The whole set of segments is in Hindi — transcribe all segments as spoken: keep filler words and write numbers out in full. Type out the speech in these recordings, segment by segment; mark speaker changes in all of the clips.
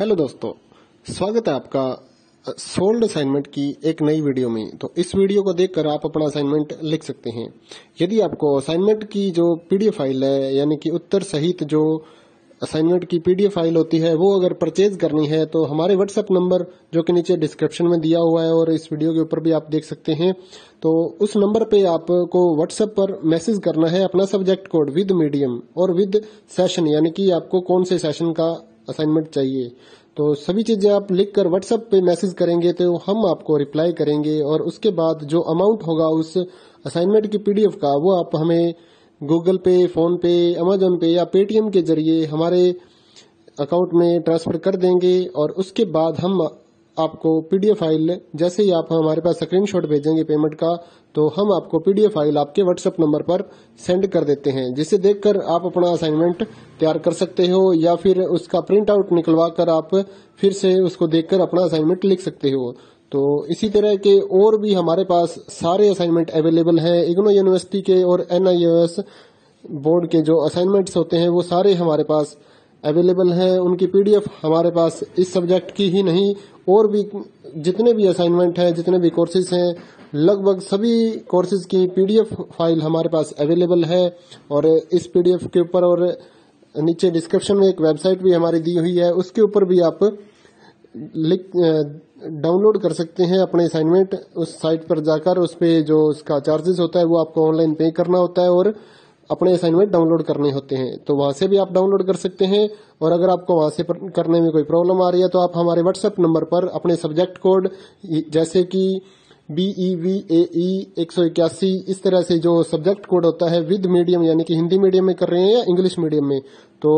Speaker 1: हेलो दोस्तों, स्वागत है आपका सोल्ड असाइनमेंट की एक नई वीडियो में। तो इस वीडियो को देखकर आप अपना असाइनमेंट लिख सकते हैं। यदि आपको असाइनमेंट की जो पीडीएफ फाइल है, यानी कि उत्तर सहित जो असाइनमेंट की पीडीएफ फाइल होती है, वो अगर परचेज करनी है तो हमारे व्हाट्सएप नंबर जो कि नीचे डिस्क्रिप्शन में दिया हुआ है और इस वीडियो के ऊपर भी आप देख सकते हैं, तो उस नंबर पे आपको व्हाट्सएप पर मैसेज करना है अपना सब्जेक्ट कोड विद मीडियम और विद सेशन, यानी कि आपको कौन से सेशन का असाइनमेंट चाहिए। तो सभी चीजें आप लिखकर व्हाट्सएप पे मैसेज करेंगे तो हम आपको रिप्लाई करेंगे और उसके बाद जो अमाउंट होगा उस असाइनमेंट की पीडीएफ का, वो आप हमें गूगल पे, फोन पे, अमेजोन पे या पेटीएम के जरिए हमारे अकाउंट में ट्रांसफर कर देंगे। और उसके बाद हम आपको पीडीएफ फाइल, जैसे ही आप हमारे पास स्क्रीनशॉट भेजेंगे पेमेंट का, तो हम आपको पीडीएफ फाइल आपके व्हाट्सएप नंबर पर सेंड कर देते हैं, जिसे देखकर आप अपना असाइनमेंट तैयार कर सकते हो या फिर उसका प्रिंट आउट निकलवा कर आप फिर से उसको देखकर अपना असाइनमेंट लिख सकते हो। तो इसी तरह के और भी हमारे पास सारे असाइनमेंट अवेलेबल हैं। इग्नो यूनिवर्सिटी के और एनआईओएस बोर्ड के जो असाइनमेंट्स होते हैं वो सारे हमारे पास अवेलेबल हैं। उनकी पीडीएफ हमारे पास इस सब्जेक्ट की ही नहीं, और भी जितने भी असाइनमेंट हैं, जितने भी कोर्सेज हैं, लगभग सभी कोर्सेज की पीडीएफ फाइल हमारे पास अवेलेबल है। और इस पीडीएफ के ऊपर और नीचे डिस्क्रिप्शन में एक वेबसाइट भी हमारी दी हुई है, उसके ऊपर भी आप लिख डाउनलोड कर सकते हैं अपने असाइनमेंट। उस साइट पर जाकर उस पे जो उसका चार्जेस होता है वो आपको ऑनलाइन पे करना होता है और अपने असाइनमेंट डाउनलोड करने होते हैं, तो वहां से भी आप डाउनलोड कर सकते हैं। और अगर आपको वहां से करने में कोई प्रॉब्लम आ रही है तो आप हमारे व्हाट्सएप नंबर पर अपने सब्जेक्ट कोड, जैसे कि बीई वी ए ई एक सौ इक्यासी, इस तरह से जो सब्जेक्ट कोड होता है विद मीडियम, यानी कि हिंदी मीडियम में कर रहे हैं या इंग्लिश मीडियम में, तो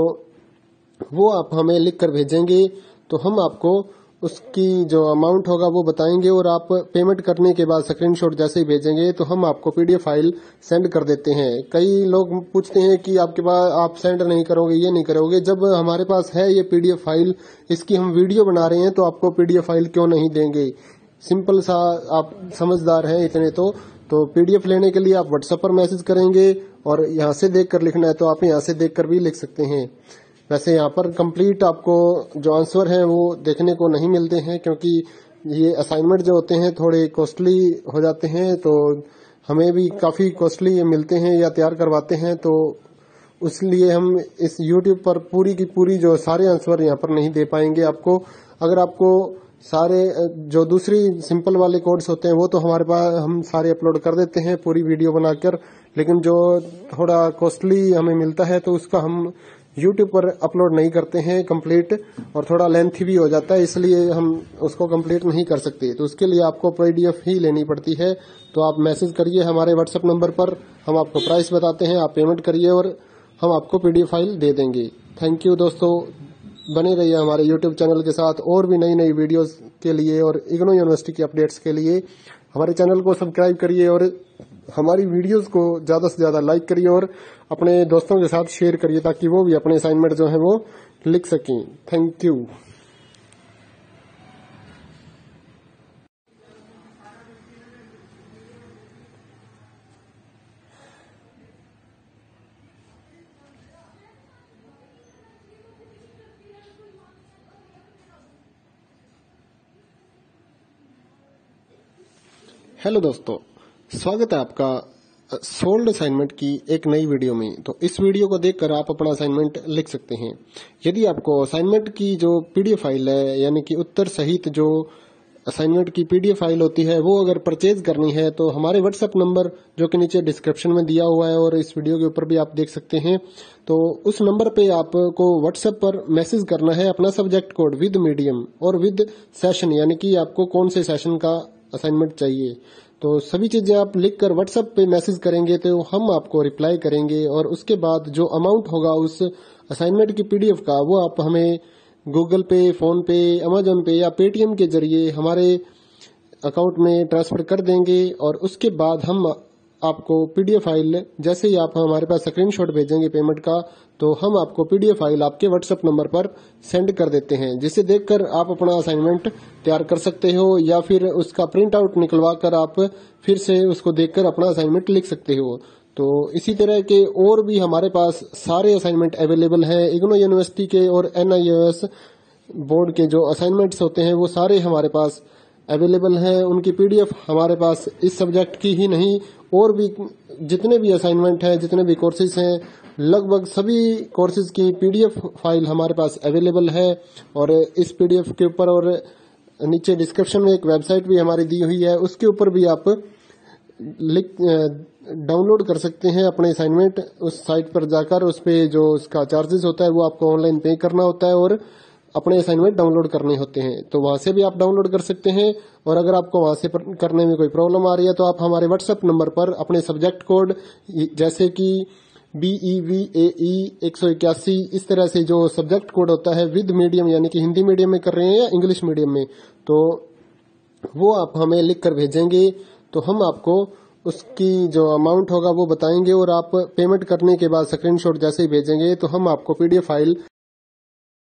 Speaker 1: वो आप हमें लिख कर भेजेंगे तो हम आपको उसकी जो अमाउंट होगा वो बताएंगे। और आप पेमेंट करने के बाद स्क्रीनशॉट जैसे ही भेजेंगे तो हम आपको पीडीएफ फाइल सेंड कर देते हैं। कई लोग पूछते हैं कि आपके पास आप सेंड नहीं करोगे, ये नहीं करोगे। जब हमारे पास है ये पीडीएफ फाइल, इसकी हम वीडियो बना रहे हैं, तो आपको पीडीएफ फाइल क्यों नहीं देंगे। सिंपल सा, आप समझदार हैं इतने तो तो पीडीएफ लेने के लिए आप व्हाट्सएप पर मैसेज करेंगे और यहाँ से देख कर लिखना है तो आप यहाँ से देख कर भी लिख सकते हैं। वैसे यहाँ पर कंप्लीट आपको जो आंसर है वो देखने को नहीं मिलते हैं, क्योंकि ये असाइनमेंट जो होते हैं थोड़े कॉस्टली हो जाते हैं, तो हमें भी काफी कॉस्टली मिलते हैं या तैयार करवाते हैं, तो इसलिए हम इस यूट्यूब पर पूरी की पूरी जो सारे आंसर यहाँ पर नहीं दे पाएंगे आपको। अगर आपको सारे जो दूसरी सिंपल वाले कोड्स होते हैं वो तो हमारे पास हम सारे अपलोड कर देते हैं पूरी वीडियो बनाकर, लेकिन जो थोड़ा कॉस्टली हमें मिलता है तो उसका हम यूट्यूब पर अपलोड नहीं करते हैं कंप्लीट, और थोड़ा लेंथी भी हो जाता है, इसलिए हम उसको कंप्लीट नहीं कर सकते। तो उसके लिए आपको पीडीएफ ही लेनी पड़ती है। तो आप मैसेज करिए हमारे व्हाट्सएप नंबर पर, हम आपको प्राइस बताते हैं, आप पेमेंट करिए और हम आपको पीडीएफ फाइल दे देंगे। थैंक यू दोस्तों, बने रहिए हमारे यूट्यूब चैनल के साथ और भी नई नई वीडियोस के लिए और इग्नो यूनिवर्सिटी की अपडेट्स के लिए हमारे चैनल को सब्सक्राइब करिए और हमारी वीडियोस को ज्यादा से ज्यादा लाइक करिए और अपने दोस्तों के साथ शेयर करिए, ताकि वो भी अपने असाइनमेंट जो है वो लिख सकें। Thank you. हेलो दोस्तों, स्वागत है आपका सोल्ड असाइनमेंट की एक नई वीडियो में। तो इस वीडियो को देखकर आप अपना असाइनमेंट लिख सकते हैं। यदि आपको असाइनमेंट की जो पीडीएफ फाइल है, यानी कि उत्तर सहित जो असाइनमेंट की पीडीएफ फाइल होती है, वो अगर परचेज करनी है तो हमारे व्हाट्सएप नंबर जो कि नीचे डिस्क्रिप्शन में दिया हुआ है और इस वीडियो के ऊपर भी आप देख सकते हैं, तो उस नंबर पे आपको व्हाट्सएप पर मैसेज करना है अपना सब्जेक्ट कोड विद मीडियम और विद सेशन, यानी कि आपको कौन से सेशन का असाइनमेंट चाहिए। तो सभी चीजें आप लिखकर व्हाट्सएप पे मैसेज करेंगे तो हम आपको रिप्लाई करेंगे और उसके बाद जो अमाउंट होगा उस असाइनमेंट की पीडीएफ का, वो आप हमें गूगल पे, फोन पे, अमेजोन पे या पेटीएम के जरिए हमारे अकाउंट में ट्रांसफर कर देंगे। और उसके बाद हम आपको पीडीएफ फाइल, जैसे ही आप हमारे पास स्क्रीनशॉट भेजेंगे पेमेंट का, तो हम आपको पीडीएफ फाइल आपके व्हाट्सएप नंबर पर सेंड कर देते हैं, जिसे देखकर आप अपना असाइनमेंट तैयार कर सकते हो या फिर उसका प्रिंट आउट निकलवा कर आप फिर से उसको देखकर अपना असाइनमेंट लिख सकते हो। तो इसी तरह के और भी हमारे पास सारे असाइनमेंट अवेलेबल हैं। इग्नो यूनिवर्सिटी के और एनआईओएस बोर्ड के जो असाइनमेंट्स होते हैं वो सारे हमारे पास अवेलेबल हैं। उनकी पीडीएफ हमारे पास इस सब्जेक्ट की ही नहीं और भी जितने भी असाइनमेंट हैं, जितने भी कोर्सेज हैं, लगभग सभी कोर्सेज की पीडीएफ फाइल हमारे पास अवेलेबल है। और इस पीडीएफ के ऊपर और नीचे डिस्क्रिप्शन में एक वेबसाइट भी हमारी दी हुई है, उसके ऊपर भी आप लिख डाउनलोड कर सकते हैं अपने असाइनमेंट। उस साइट पर जाकर उस पे जो उसका चार्जेस होता है वो आपको ऑनलाइन पे करना होता है और अपने असाइनमेंट डाउनलोड करने होते हैं, तो वहां से भी आप डाउनलोड कर सकते हैं। और अगर आपको वहां से करने में कोई प्रॉब्लम आ रही है तो आप हमारे व्हाट्सएप नंबर पर अपने सब्जेक्ट कोड जैसे कि बी ई वी ए ई एक सौ इक्यासी इस तरह से जो सब्जेक्ट कोड होता है विद मीडियम यानी कि हिंदी मीडियम में कर रहे हैं या इंग्लिश मीडियम में, तो वो आप हमें लिख कर भेजेंगे तो हम आपको उसकी जो अमाउंट होगा वो बताएंगे और आप पेमेंट करने के बाद स्क्रीनशॉट जैसे ही भेजेंगे तो हम आपको पीडीएफ फाइल